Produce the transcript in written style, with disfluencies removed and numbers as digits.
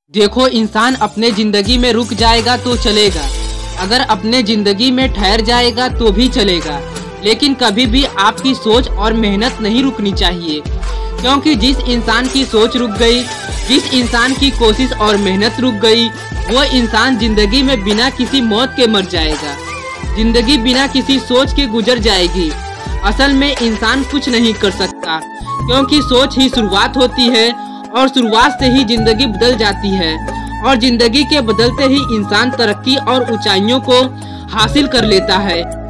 देखो, इंसान अपने जिंदगी में रुक जाएगा तो चलेगा, अगर अपने जिंदगी में ठहर जाएगा तो भी चलेगा, लेकिन कभी भी आपकी सोच और मेहनत नहीं रुकनी चाहिए। क्योंकि जिस इंसान की सोच रुक गई, जिस इंसान की कोशिश और मेहनत रुक गई, वो इंसान जिंदगी में बिना किसी मौत के मर जाएगा। जिंदगी बिना किसी सोच के गुजर जाएगी। असल में इंसान कुछ नहीं कर सकता, क्योंकि सोच ही शुरुआत होती है और शुरुआत से ही जिंदगी बदल जाती है, और जिंदगी के बदलते ही इंसान तरक्की और ऊंचाइयों को हासिल कर लेता है।